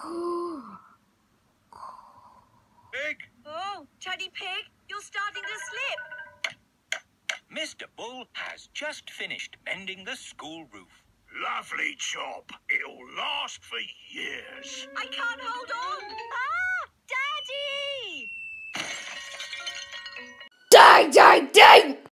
Pig! Oh, Teddy Pig, you're starting to slip. Mr. Bull has just finished mending the school roof. Lovely job. It'll last for years. I can't hold on. Ah, Daddy! Ding, ding, ding!